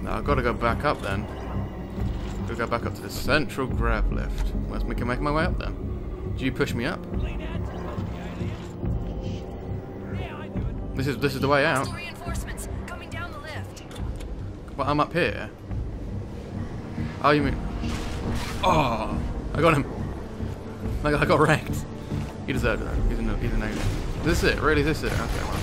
No, I've got to go back up then. Gotta go back up to the central grab lift. Let's make my way up then. Do you push me up? This is the way out. Reinforcements coming down the lift. Well, I'm up here. Oh, you mean? Oh, I got him. I got wrecked. He deserved it. He's an alien. Is this it? Really? Is this it? Okay, well.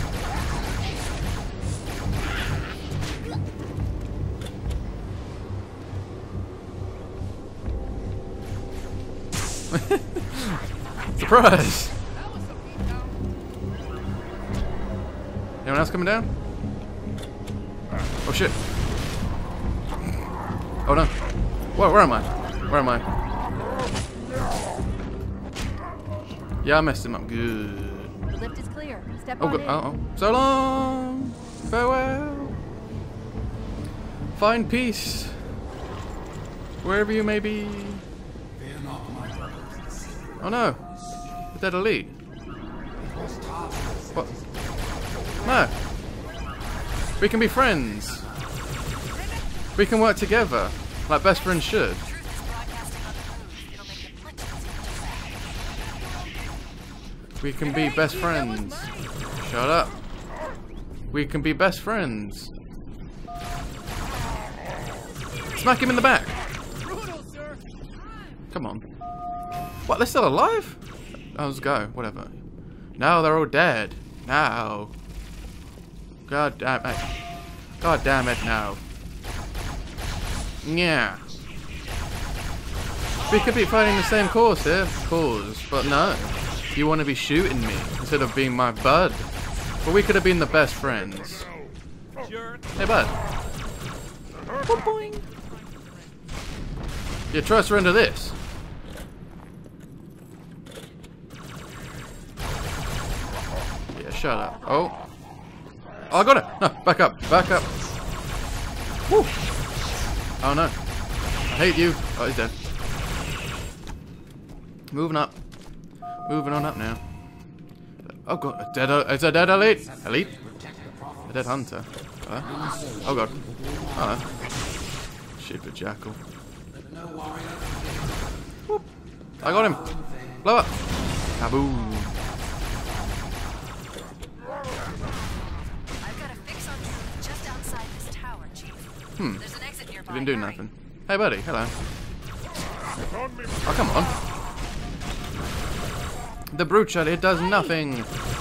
Surprise! Anyone else coming down? Oh shit! Oh no! Where am I? Where am I? Yeah, I messed him up. Good. The lift is clear. Step Oh, on good. in. Uh oh. So long. Farewell. Find peace wherever you may be. Oh no! The dead elite. What? No. We can be friends. We can work together, like best friends should. We can be best friends. Shut up. We can be best friends. Smack him in the back. Come on. What, they're still alive? Oh, let's go. Whatever. Now they're all dead. Now. God damn it. God damn it now. Yeah. We could be fighting the same cause here, but no. You want to be shooting me instead of being my bud. But we could have been the best friends. Hey, bud. Boing. Yeah, try to surrender this. Yeah, shut up. Oh. Oh, I got it. No, back up. Back up. Woo. Oh, no. I hate you. Oh, he's dead. Moving up. Moving on up now. Oh god, it's a dead elite. Elite? A dead hunter. Oh god. Oh no. Stupid jackal. Whoop. I got him. Blow up. Kaboom. I've got a fix on you just outside this tower, Chief. There's an exit nearby. You didn't do nothing. Hey buddy, hello. Oh come on. The brute shot, it does nothing.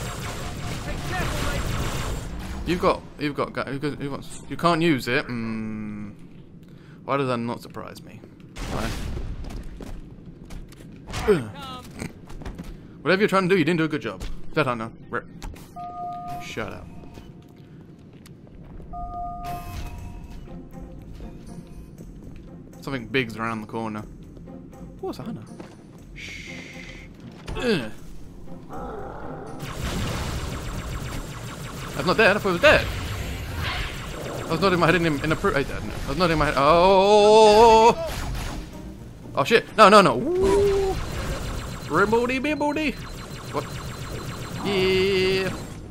You can't use it. Why does that not surprise me? Why? Whatever you're trying to do, you didn't do a good job. That I know. Rip. Shut up. Something big's around the corner. What's that? Shh. That's not dead. I thought it was dead. I was nodding my head in a I was nodding my head. Oh! Oh shit! No! Ribbody bibbody. What? Yeah.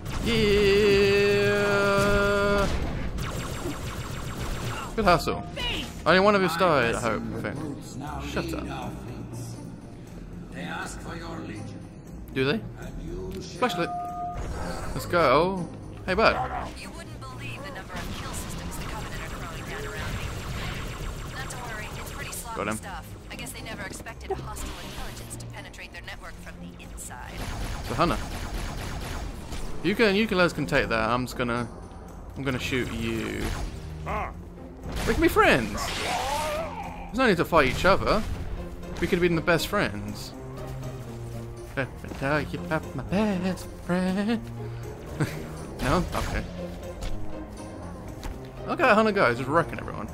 Yeah. Good hustle. Only one of you died. I hope. I think. Shut up. They ask for your legion. Do they? Flashlight. Let's go. Hey, bud. You wouldn't believe the number of kill systems the Covenant are throwing down around me. Not to worry, it's pretty sloppy stuff. I guess they never expected hostile intelligence to penetrate their network from the inside. So Hannah, you guys can take that. I'm gonna shoot you. We can be friends. There's no need to fight each other. We could have been the best friends. Let me tell you about my best friend. No? Okay. Look at that Hunter guy, just wrecking everyone.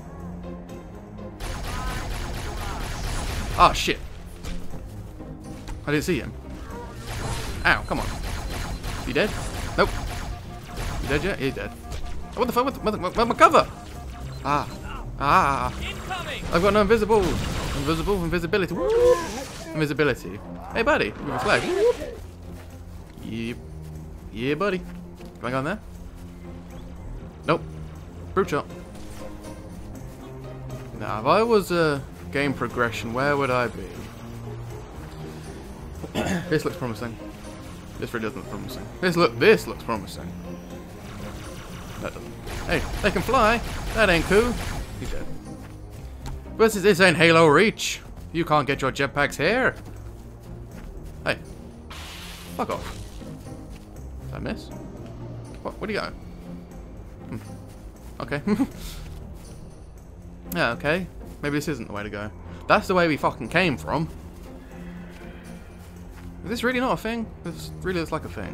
Ah, shit. I didn't see him. Ow, come on. Is he dead? Nope. You dead yet? He's dead. Oh, what the fuck? Where's my cover? Ah. I've got no invisibility. Woo! Invisibility. Hey, buddy. With a flag. Yep. Yeah, buddy. Can I go in there? Nope. Brute shot. Now, if I was a game progression, where would I be? This looks promising. This really doesn't look promising. This looks promising. That doesn't. Hey, they can fly. That ain't cool. He's dead. But this ain't Halo Reach. You can't get your jetpacks here. Hey, fuck off. Did I miss? What? Where'd he go? Okay. Yeah, okay. Maybe this isn't the way to go. That's the way we fucking came from. Is this really not a thing? This really looks like a thing.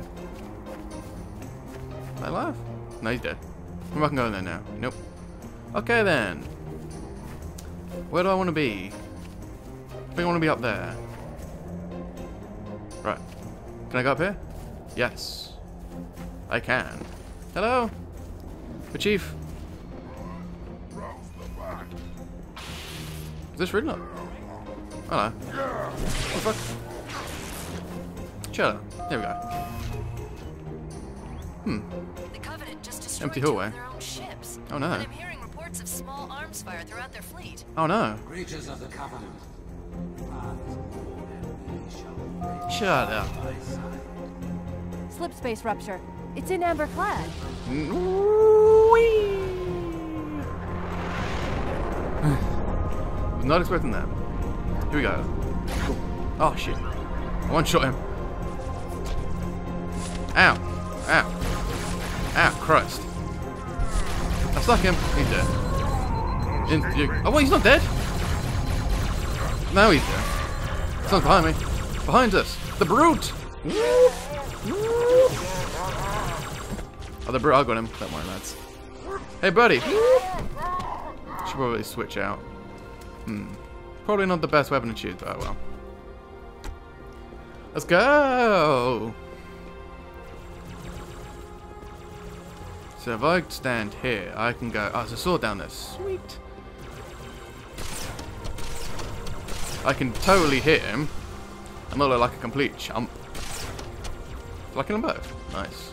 Is that alive? No, he's dead. I'm not gonna go in there now. Nope. Okay then. Where do I want to be? I think I want to be up there. Right. Can I go up here? Yes. I can. Hello? The chief? Is this really not? Hello. What the fuck? Shut up. There we go. The Covenant just destroyed Empty two hallway. of their own ships. Oh no. And I'm hearing reports of small arms fire throughout their fleet. Oh no. Creatures of the Covenant. Shut up. Slip space rupture. It's in amber clad. Was not expecting that. Here we go. Cool. Oh shit. One shot him. Ow. Ow. Ow, Christ. I stuck him. He's dead. Oh wait, he's not dead. No, he's dead. Someone's behind me. Behind us. The brute. Oh, the brute. I got him. Don't worry, lads. Hey, buddy. Should probably switch out. Probably not the best weapon to choose, but oh well. Let's go. So if I stand here, I can go. Oh, there's a sword down there. Sweet. I can totally hit him and not look like a complete chump. So I kill them both. Nice.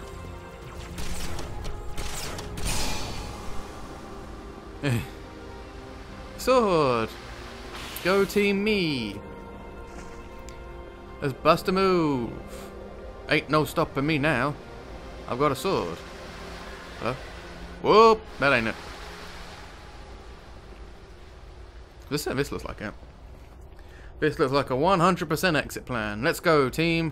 Sword. Go team me. Let's bust a move. Ain't no stopping me now. I've got a sword. Hello? Whoop! That ain't it. This looks like it. This looks like a 100% exit plan. Let's go, team.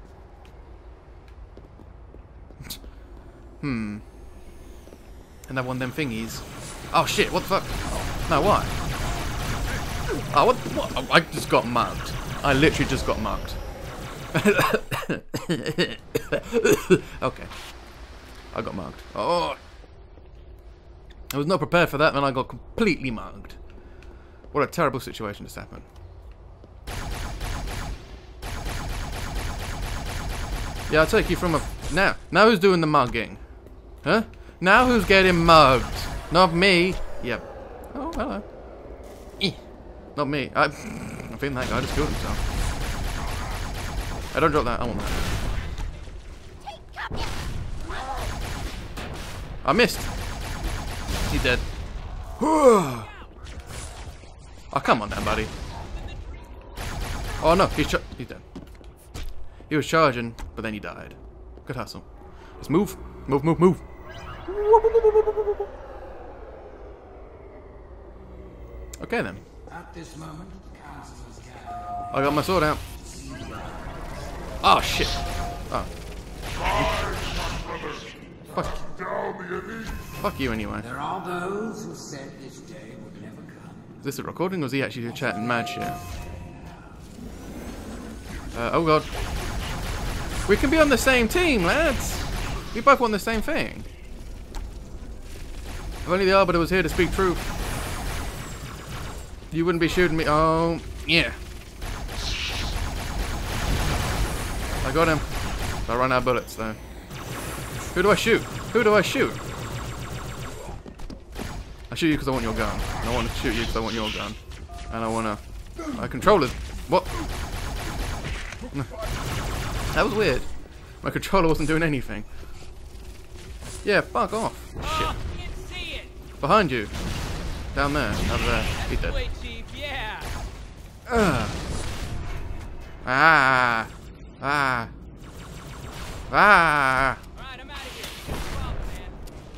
And that one of them thingies. Oh shit! What the fuck? No, why? Oh, what? Oh, I just got mugged. I literally just got mugged. Okay. I got mugged. Oh! I was not prepared for that, and I got completely mugged. What a terrible situation just happened. Yeah, I'll take you from a... Now who's doing the mugging? Huh? Now who's getting mugged? Not me. Yep. Oh, hello. Not me. I think that guy just killed himself. I don't drop that. I want that. I missed. He's dead. Oh, come on then, buddy. Oh no, he's dead. He was charging, but then he died. Good hustle. Let's move. Move, move, move. Okay then. At this moment, the council is gathering. I got my sword out. Oh shit. Oh. Fuck you anyway. There are those who said this day would never come. Is this a recording or is he actually chatting mad shit? Oh god. We can be on the same team, lads. We both want the same thing. If only the Arbiter was here to speak truth. You wouldn't be shooting me. Oh, yeah. I got him. I run out of bullets though. Who do I shoot? Who do I shoot? I shoot you because I want your gun. And I want to shoot you because I want your gun. And I want to... My controller's... What? That was weird. My controller wasn't doing anything. Yeah, fuck off. Shit. Behind you. Down there. Over there. He's dead. Wait, Chief, yeah. Ah. Ah. Ah. Alright, I'm out of here. No problem, man.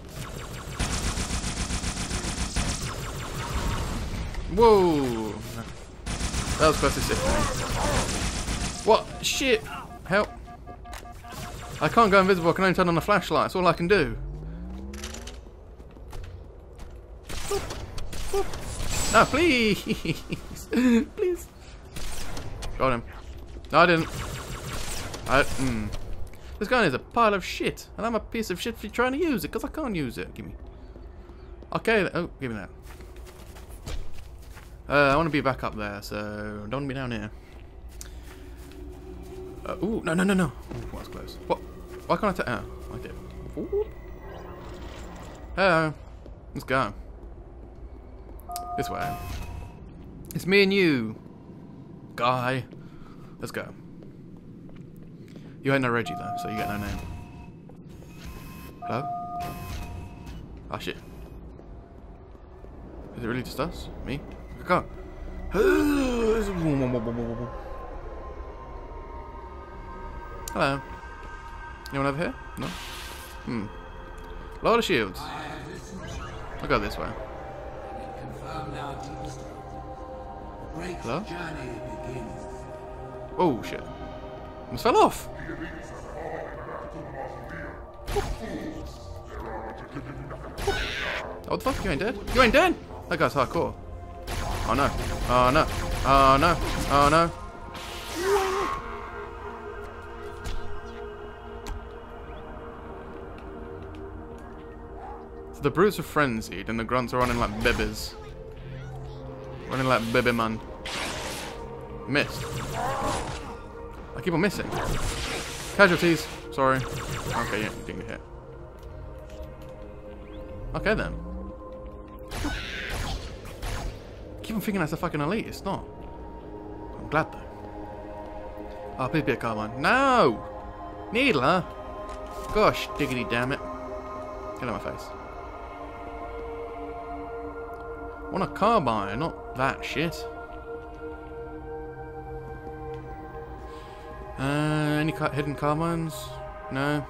Whoa. That was close to sick. What? Shit. Help. I can't go invisible. I can only turn on the flashlight. That's all I can do. No, please. Please. Got him. No, I didn't. This gun is a pile of shit. And I'm a piece of shit for trying to use it because I can't use it. Give me. Okay. Oh, give me that. I want to be back up there, so don't want to be down here. Ooh, no. Ooh, that was close. What? Why can't I take... Oh, I did. Ooh. Hello. Let's go. This way. It's me and you, guy. Let's go. You ain't no Reggie, though, so you get no name. Hello? Ah, shit. Is it really just us? Me? Go. Hello. Anyone over here? No? Lot of shields. I'll go this way. Hello? Oh shit. Almost fell off. Oh, what the fuck? You ain't dead? You ain't dead? That guy's hardcore. Oh no. Oh no. Oh no. Oh no. So the brutes are frenzied and the grunts are running like bebes. Running like bebe man. Missed. I keep on missing. Casualties. Sorry. Okay, yeah, didn't get hit. Okay then. Keep on thinking that's a fucking elite. It's not. I'm glad though. Oh, please be a carbine. No! Needler? Gosh, diggity damn it. Get out of my face. I want a carbine, not that shit. Any hidden carbines? No.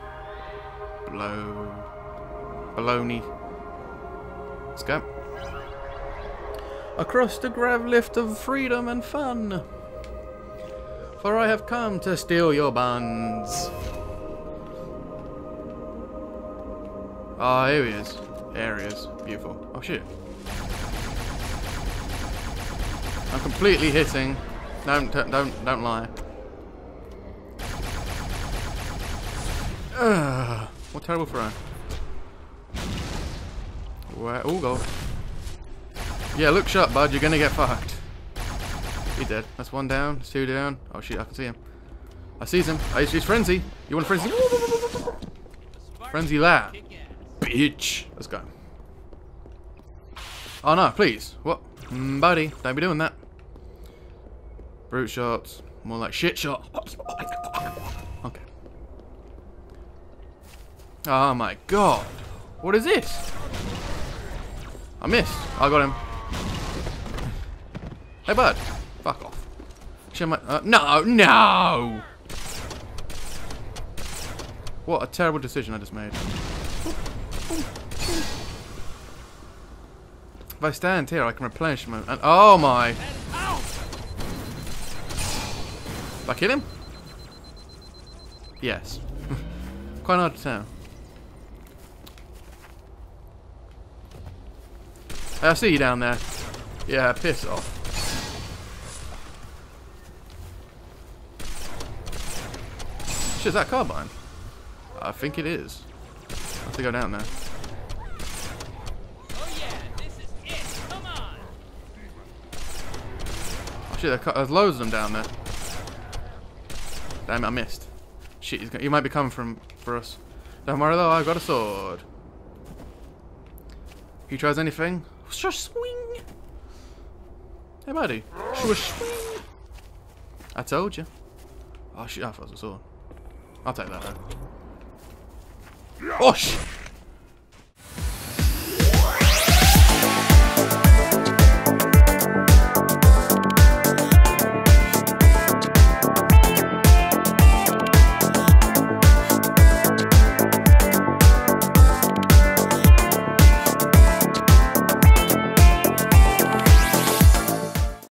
Baloney. Let's go. Across the grav lift of freedom and fun. For I have come to steal your buns. Ah, here he is. There he is. Beautiful. Oh shit. I'm completely hitting. Don't lie. What terrible throw. Where? Oh, go. Yeah, look sharp, bud. You're gonna get fucked. He dead. That's one down. That's two down. Oh shit, I can see him. I sees him. He's frenzy. You want frenzy? Frenzy that. Bitch. Let's go. Oh no, please. What? Buddy, don't be doing that. Brute shots. More like shit shot. Okay. Oh my god. What is this? I missed. I got him. Hey bud. Fuck off. No! What a terrible decision I just made. If I stand here, I can replenish my... And, oh my... Did I kill him? Yes. Quite hard to tell. Hey, I see you down there. Yeah, piss off. Shit, is that carbine? I think it is. I have to go down there. Oh yeah, this is it. Come on. Oh shit, there's loads of them down there. Damn it, I missed. Shit, he might be coming for us. Don't worry though, I've got a sword. He tries anything? Shush swing! Hey buddy. Shush swing! I told you. Oh shit, I thought it was a sword. I'll take that though. Oh shit!